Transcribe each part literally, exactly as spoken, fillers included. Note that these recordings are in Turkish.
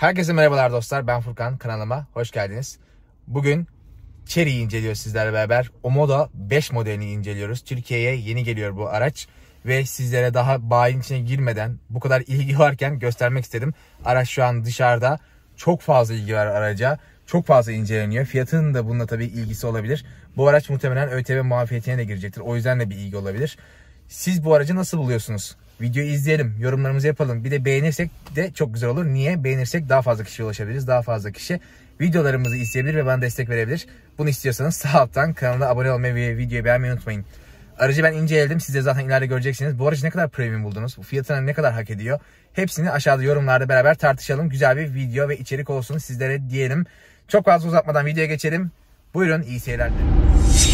Herkese merhabalar dostlar, ben Furkan, kanalıma hoş geldiniz. Bugün Chery'yi inceliyoruz sizlerle beraber. Omoda beş modelini inceliyoruz. Türkiye'ye yeni geliyor bu araç ve sizlere daha bayin içine girmeden bu kadar ilgi varken göstermek istedim. Araç şu an dışarıda, çok fazla ilgi var araca, çok fazla inceleniyor. Fiyatının da bununla tabii ilgisi olabilir. Bu araç muhtemelen ÖTV muafiyetine de girecektir, o yüzden de bir ilgi olabilir. Siz bu aracı nasıl buluyorsunuz? Videoyu izleyelim, yorumlarımızı yapalım. Bir de beğenirsek de çok güzel olur. Niye? Beğenirsek daha fazla kişiye ulaşabiliriz. Daha fazla kişi videolarımızı izleyebilir ve bana destek verebilir. Bunu istiyorsanız sağ alttan kanala abone olmayı ve videoyu beğenmeyi unutmayın. Aracı ben inceledim. Siz de zaten ileride göreceksiniz. Bu aracı ne kadar premium buldunuz? Bu fiyatına ne kadar hak ediyor? Hepsini aşağıda yorumlarda beraber tartışalım. Güzel bir video ve içerik olsun sizlere diyelim. Çok fazla uzatmadan videoya geçelim. Buyurun, iyi seyirler dilerim.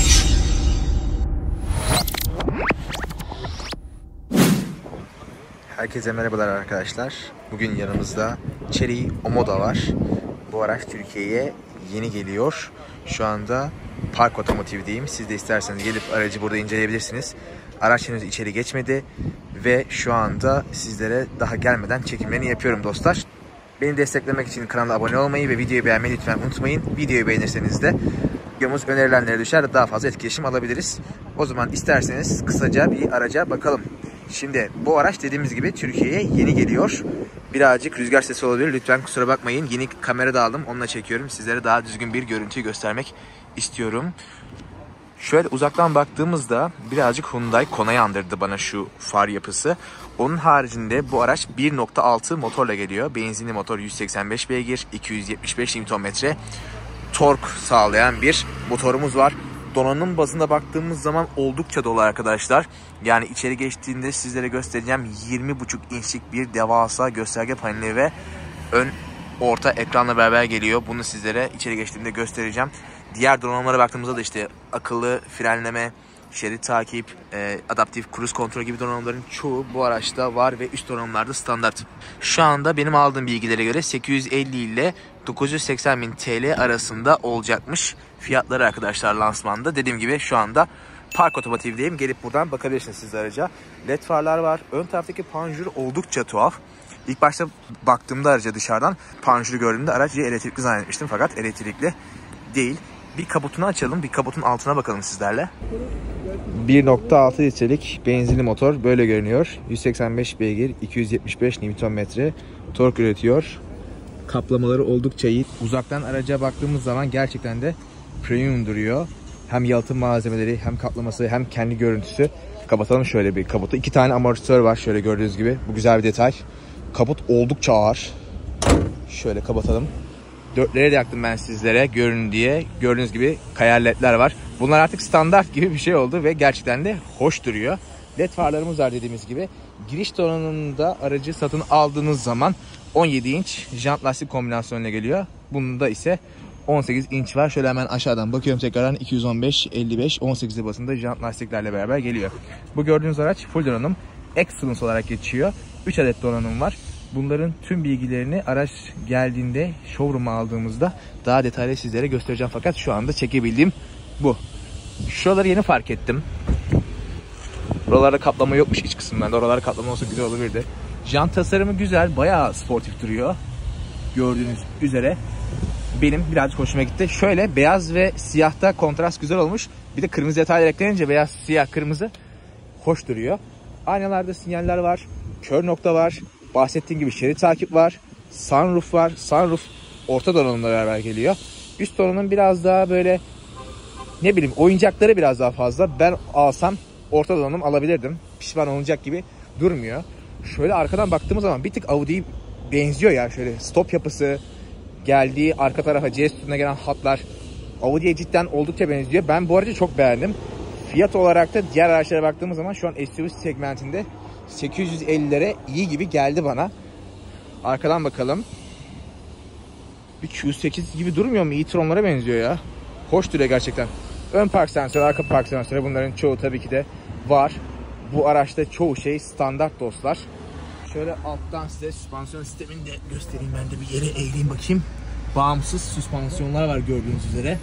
Herkese merhabalar arkadaşlar. Bugün yanımızda Chery Omoda var. Bu araç Türkiye'ye yeni geliyor. Şu anda Park Otomotiv'deyim. Siz de isterseniz gelip aracı burada inceleyebilirsiniz. Araç henüz içeri geçmedi ve şu anda sizlere daha gelmeden çekimlerini yapıyorum dostlar. Beni desteklemek için kanala abone olmayı ve videoyu beğenmeyi lütfen unutmayın. Videoyu beğenirseniz de videomuz önerilenlere düşer, daha fazla etkileşim alabiliriz. O zaman isterseniz kısaca bir araca bakalım. Şimdi bu araç dediğimiz gibi Türkiye'ye yeni geliyor. Birazcık rüzgar sesi olabilir. Lütfen kusura bakmayın. Yeni kamera da aldım. Onunla çekiyorum. Sizlere daha düzgün bir görüntüyü göstermek istiyorum. Şöyle uzaktan baktığımızda birazcık Hyundai Kona andırdı bana şu far yapısı. Onun haricinde bu araç bir nokta altı motorla geliyor. Benzinli motor, yüz seksen beş beygir, iki yüz yetmiş beş Newton metre tork sağlayan bir motorumuz var. Donanım bazında baktığımız zaman oldukça dolu arkadaşlar. Yani içeri geçtiğinde sizlere göstereceğim yirmi buçuk inçlik bir devasa gösterge paneli ve ön orta ekranla beraber geliyor. Bunu sizlere içeri geçtiğimde göstereceğim. Diğer donanımlara baktığımızda da işte akıllı frenleme, şerit takip, e, adaptif cruise kontrol gibi donanımların çoğu bu araçta var ve üst donanımlarda standart. Şu anda benim aldığım bilgilere göre sekiz yüz elli ile dokuz yüz seksen bin T L arasında olacakmış fiyatları arkadaşlar lansmanda. Dediğim gibi şu anda Park Otomotiv'deyim. Gelip buradan bakabilirsiniz siz araca. Led farlar var. Ön taraftaki panjur oldukça tuhaf. İlk başta baktığımda araca dışarıdan panjuru gördüğümde aracı elektrikli zannetmiştim fakat elektrikli değil. Bir kaputunu açalım. Bir kaputun altına bakalım sizlerle. bir nokta altı litrelik benzinli motor böyle görünüyor. yüz seksen beş beygir, iki yüz yetmiş beş Newton metre tork üretiyor. Kaplamaları oldukça iyi. Uzaktan araca baktığımız zaman gerçekten de premium duruyor. Hem yalıtım malzemeleri, hem kaplaması, hem kendi görüntüsü. Kapatalım şöyle bir kaputu. İki tane amortisör var şöyle gördüğünüz gibi. Bu güzel bir detay. Kaput oldukça ağır. Şöyle kapatalım. Dörtleri de yaktım ben sizlere görün diye. Gördüğünüz gibi kayar ledler var. Bunlar artık standart gibi bir şey oldu ve gerçekten de hoş duruyor. Led farlarımız var dediğimiz gibi. Giriş donanımında aracı satın aldığınız zaman on yedi inç jant lastik kombinasyonuyla geliyor. Bunda ise on sekiz inç var. Şöyle hemen aşağıdan bakıyorum tekrardan iki yüz on beş, elli beş, on sekiz basında jant lastiklerle beraber geliyor. Bu gördüğünüz araç full donanım. Excellence olarak geçiyor. üç adet donanım var. Bunların tüm bilgilerini araç geldiğinde showroom'a aldığımızda daha detaylı sizlere göstereceğim. Fakat şu anda çekebildiğim bu. Şuraları yeni fark ettim. Buralarda kaplama yokmuş iç kısımlarda. Oralarda kaplama olsa güzel olabilirdi. Jant tasarımı güzel. Bayağı sportif duruyor. Gördüğünüz üzere. Benim birazcık hoşuma gitti. Şöyle beyaz ve siyahta kontrast güzel olmuş. Bir de kırmızı detaylar eklenince beyaz, siyah, kırmızı hoş duruyor. Aynalarda sinyaller var. Kör nokta var. Bahsettiğim gibi şerit takip var. Sunroof var. Sunroof orta donanımla beraber geliyor. Üst donanım biraz daha böyle ne bileyim oyuncakları biraz daha fazla. Ben alsam orta donanım alabilirdim. Pişman olacak gibi durmuyor. Şöyle arkadan baktığımız zaman bir tık Audi'ye benziyor ya. Şöyle stop yapısı, geldiği arka tarafa C S üstüne gelen hatlar Audi'ye cidden oldukça benziyor. Ben bu aracı çok beğendim. Fiyat olarak da diğer araçlara baktığımız zaman şu an S U V segmentinde sekiz yüz ellilere iyi gibi geldi bana. Arkadan bakalım. Bir Q sekiz gibi durmuyor mu? e-tronlara benziyor ya. Hoş duruyor gerçekten. Ön park sensörü, arka park sensörü bunların çoğu tabii ki de var. Bu araçta çoğu şey standart dostlar. Şöyle alttan size süspansiyon sistemini de göstereyim. Ben de bir yere eğileyim bakayım. Bağımsız süspansiyonlar var gördüğünüz üzere.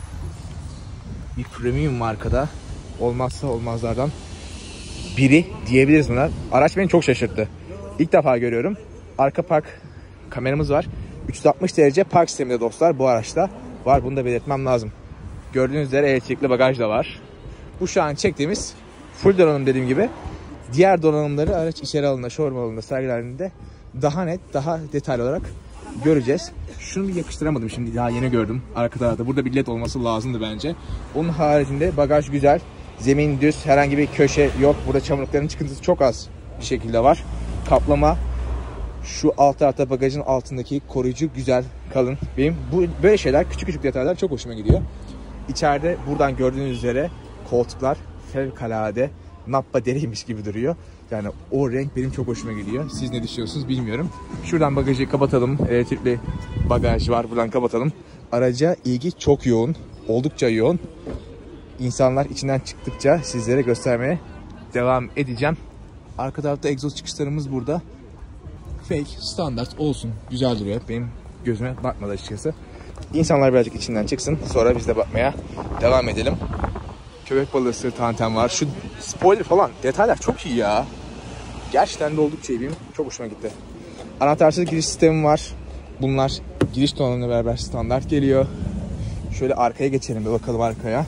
Bir premium markada olmazsa olmazlardan biri diyebiliriz buna. Araç beni çok şaşırttı. İlk defa görüyorum. Arka park kameramız var. üç yüz altmış derece park sistemi de dostlar bu araçta var. Bunu da belirtmem lazım. Gördüğünüz üzere elektrikli bagaj da var. Bu şu an çektiğimiz full donanım dediğim gibi. Diğer donanımları araç içeri alanında, showroom alanında sergilendiğinde daha net, daha detaylı olarak göreceğiz. Şunu bir yakıştıramadım şimdi, daha yeni gördüm arka tarafta. Burada bir led olması lazımdı bence. Onun haricinde bagaj güzel. Zemin düz, herhangi bir köşe yok. Burada çamurlukların çıkıntısı çok az bir şekilde var. Kaplama şu alt tarafta bagajın altındaki koruyucu güzel, kalın. Benim bu böyle şeyler, küçük küçük detaylar çok hoşuma gidiyor. İçeride buradan gördüğünüz üzere koltuklar fevkalade nappa deriymiş gibi duruyor. Yani o renk benim çok hoşuma gidiyor. Siz ne düşünüyorsunuz bilmiyorum. Şuradan bagajı kapatalım. Elektrikli bagaj var. Buradan kapatalım. Araca ilgi çok yoğun. Oldukça yoğun. İnsanlar içinden çıktıkça sizlere göstermeye devam edeceğim. Arka tarafta egzoz çıkışlarımız burada. Fake, standart olsun. Güzel duruyor. Benim gözüme batmadı açıkçası. İnsanlar birazcık içinden çıksın. Sonra biz de bakmaya devam edelim. Köpek balığı sırtı anten var. Şu spoiler falan, detaylar çok iyi ya. Gerçekten de oldukça iyi. Benim çok hoşuma gitti. Anahtarsız giriş sistemi var. Bunlar giriş donanımıyla beraber standart geliyor. Şöyle arkaya geçelim bir bakalım arkaya.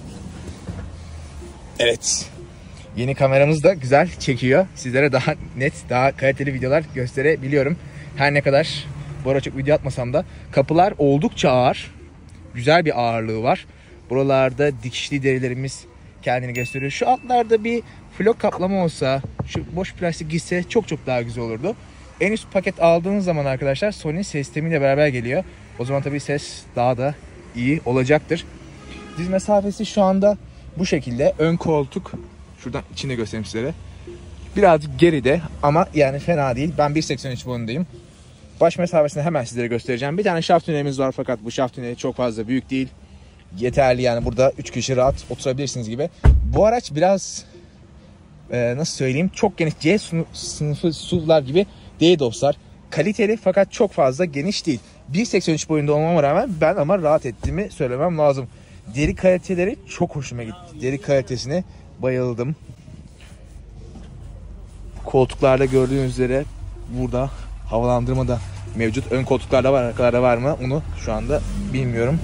Evet. Yeni kameramız da güzel çekiyor. Sizlere daha net, daha kaliteli videolar gösterebiliyorum. Her ne kadar bu ara çok video atmasam da kapılar oldukça ağır. Güzel bir ağırlığı var. Buralarda dikişli derilerimiz kendini gösteriyor. Şu altlarda bir flok kaplama olsa, şu boş plastik gitse çok çok daha güzel olurdu. En üst paket aldığınız zaman arkadaşlar Sony sistemiyle beraber geliyor. O zaman tabii ses daha da iyi olacaktır. Diz mesafesi şu anda bu şekilde. Ön koltuk, şuradan içinde göstereyim sizlere. Birazcık geride ama yani fena değil. Ben bir seksen üç boyundayım. Baş mesafesini hemen sizlere göstereceğim. Bir tane şaft tünelimiz var fakat bu şaft tüneli çok fazla büyük değil. Yeterli yani, burada üç kişi rahat oturabilirsiniz gibi. Bu araç biraz e, nasıl söyleyeyim, çok geniş C sınıfı S U V'lar gibi değil dostlar. Kaliteli fakat çok fazla geniş değil. bir seksen üç boyunda olmama rağmen ben ama rahat ettiğimi söylemem lazım. Deri kaliteleri çok hoşuma gitti. Deri kalitesine bayıldım. Koltuklarda gördüğünüz üzere burada havalandırma da mevcut. Ön koltuklarda var, arkalarda var mı onu şu anda bilmiyorum.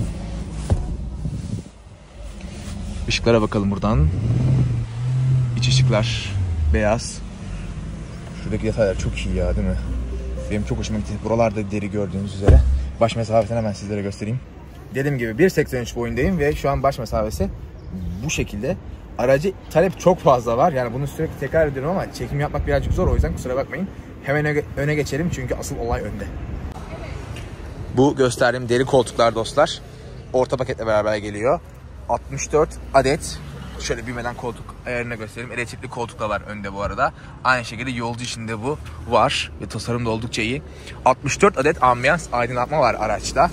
Işıklara bakalım buradan. İç ışıklar beyaz. Şuradaki detaylar çok iyi ya, değil mi? Benim çok hoşuma gitti. Buralarda deri gördüğünüz üzere. Baş mesafesini hemen sizlere göstereyim. Dediğim gibi bir seksen üç boyundayım ve şu an baş mesafesi bu şekilde. Aracı talep çok fazla var. Yani bunu sürekli tekrar ediyorum ama çekim yapmak birazcık zor. O yüzden kusura bakmayın. Hemen öne geçelim çünkü asıl olay önde. Bu gösterdiğim deri koltuklar dostlar, orta paketle beraber geliyor. altmış dört adet. Şöyle büyümeden koltuk ayarını göstereyim. Elektrikli koltuk da var önde bu arada. Aynı şekilde yolcu içinde bu var. Ve tasarım da oldukça iyi. altmış dört adet ambiyans aydınlatma var araçta.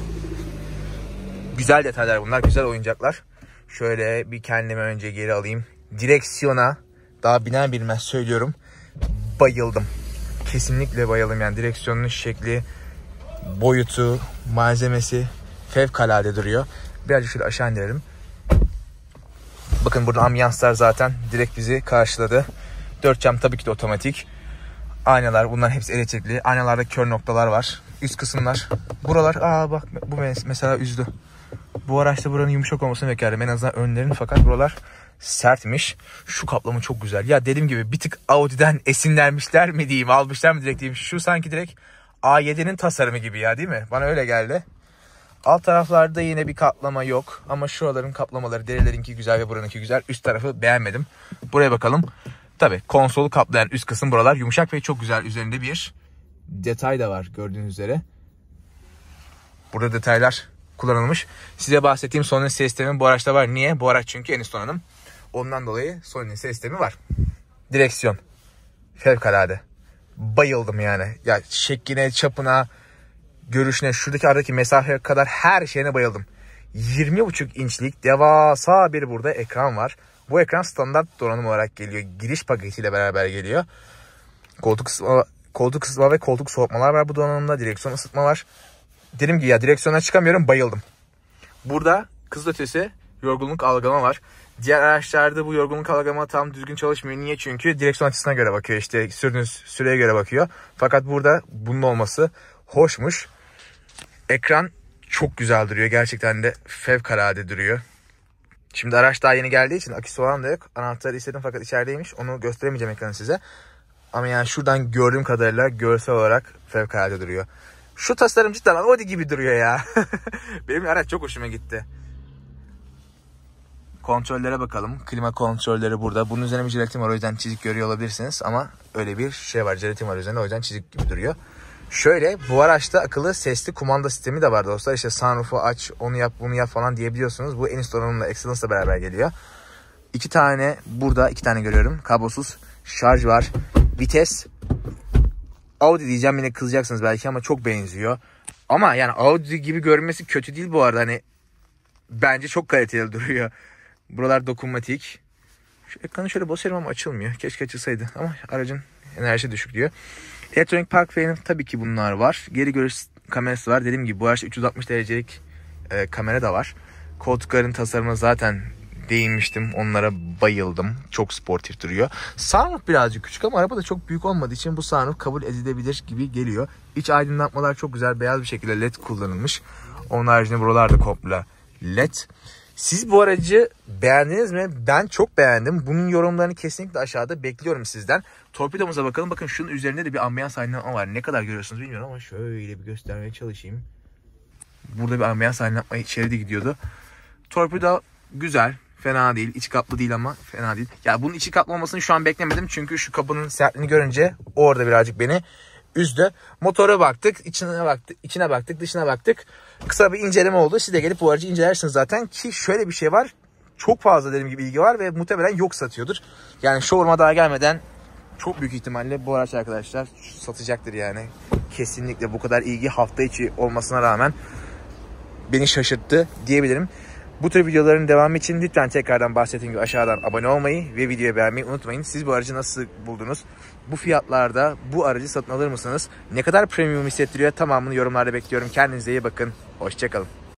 Güzel detaylar bunlar. Güzel oyuncaklar. Şöyle bir kendimi önce geri alayım. Direksiyona daha biner bilmez söylüyorum. Bayıldım. Kesinlikle bayıldım. Yani direksiyonun şekli, boyutu, malzemesi fevkalade duruyor. Birazcık şöyle aşağı indirelim. Bakın burada ambiyanslar zaten direkt bizi karşıladı. Dört cam tabii ki de otomatik. Aynalar, bunların hepsi elektrikli. Aynalarda kör noktalar var. Üst kısımlar. Buralar, aa bak bu mesela üzdü. Bu araçta buranın yumuşak olmasını beklerdim. En azından önlerin, fakat buralar sertmiş. Şu kaplama çok güzel. Ya dediğim gibi bir tık Audi'den esinlenmişler mi diyeyim, almışlar mı direkt diyeyim. Şu sanki direkt A yedi'nin tasarımı gibi ya, değil mi? Bana öyle geldi. Alt taraflarda yine bir kaplama yok. Ama şuraların kaplamaları, derilerinki güzel ve buranınki güzel. Üst tarafı beğenmedim. Buraya bakalım. Tabii konsolu kaplayan üst kısım buralar yumuşak ve çok güzel. Üzerinde bir detay da var gördüğünüz üzere. Burada detaylar kullanılmış. Size bahsettiğim Sony ses sistemi bu araçta var. Niye? Bu araç çünkü en üst donanım. Ondan dolayı Sony ses sistemi var. Direksiyon fevkalade. Bayıldım yani. Ya şekline, çapına, görüşüne, şuradaki aradaki mesafeye kadar her şeyine bayıldım. yirmi buçuk inçlik devasa bir burada ekran var. Bu ekran standart donanım olarak geliyor. Giriş paketiyle beraber geliyor. Koltuk ısıtma, koltuk ısıtma ve koltuk soğutmalar var bu donanımda. Direksiyon ısıtma var. Dedim ki ya direksiyona çıkamıyorum, bayıldım. Burada kızılötesi yorgunluk algılama var. Diğer araçlarda bu yorgunluk algılama tam düzgün çalışmıyor. Niye? Çünkü direksiyon açısına göre bakıyor, işte sürdüğünüz süreye göre bakıyor. Fakat burada bunun olması hoşmuş. Ekran çok güzel duruyor. Gerçekten de fevkalade duruyor. Şimdi araç daha yeni geldiği için aküsü falan da yok. Anahtarı istedim fakat içerideymiş. Onu gösteremeyeceğim ekranı size. Ama yani şuradan gördüğüm kadarıyla görsel olarak fevkalade duruyor. Şu tasarım cidden Audi gibi duruyor ya. Benim araç çok hoşuma gitti. Kontrollere bakalım. Klima kontrolleri burada. Bunun üzerine bir jelatin var. O yüzden çizik görüyor olabilirsiniz. Ama öyle bir şey var. Jelatin var üzerinde. O yüzden çizik gibi duruyor. Şöyle, bu araçta akıllı sesli kumanda sistemi de var dostlar. İşte sunroof'u aç, onu yap, bunu yap falan diyebiliyorsunuz. Bu en üst donanımla Excellence'la beraber geliyor. İki tane burada, iki tane görüyorum. Kablosuz şarj var. Vites. Audi diyeceğim, yine kızacaksınız belki ama çok benziyor. Ama yani Audi gibi görünmesi kötü değil bu arada. Hani bence çok kaliteli duruyor. Buralar dokunmatik. Şu ekranı şöyle basıyorum ama açılmıyor. Keşke açılsaydı ama aracın enerjisi düşük diyor. Elektronik park freni, tabii ki bunlar var. Geri görüş kamerası var. Dediğim gibi bu araçta üç yüz altmış derecelik e, kamera da var. Koltukların tasarımına zaten değinmiştim. Onlara bayıldım. Çok sportif duruyor. Sunroof birazcık küçük ama araba da çok büyük olmadığı için bu sunroof kabul edilebilir gibi geliyor. İç aydınlatmalar çok güzel. Beyaz bir şekilde led kullanılmış. Onun haricinde buralarda komple led. Siz bu aracı beğendiniz mi? Ben çok beğendim. Bunun yorumlarını kesinlikle aşağıda bekliyorum sizden. Torpidomuza bakalım. Bakın şunun üzerinde de bir ambiyans aydınlatma var. Ne kadar görüyorsunuz bilmiyorum ama şöyle bir göstermeye çalışayım. Burada bir ambiyans aydınlatma şeridi gidiyordu. Torpido güzel. Fena değil. İçi kaplı değil ama fena değil. Ya bunun içi kaplı olmasını şu an beklemedim. Çünkü şu kapının sertliğini görünce orada birazcık beni üzdü. Motora baktık, içine baktık, içine baktık, dışına baktık. Kısa bir inceleme oldu. Siz de gelip bu aracı incelersiniz zaten ki şöyle bir şey var. Çok fazla dediğim gibi ilgi var ve muhtemelen yok satıyordur. Yani showroom'a daha gelmeden çok büyük ihtimalle bu araç arkadaşlar satacaktır yani. Kesinlikle bu kadar ilgi hafta içi olmasına rağmen beni şaşırttı diyebilirim. Bu tür videoların devamı için lütfen tekrardan bahsettiğim gibi aşağıdan abone olmayı ve videoyu beğenmeyi unutmayın. Siz bu aracı nasıl buldunuz? Bu fiyatlarda bu aracı satın alır mısınız? Ne kadar premium hissettiriyor? Tamamını yorumlarda bekliyorum. Kendinize iyi bakın. Hoşça kalın.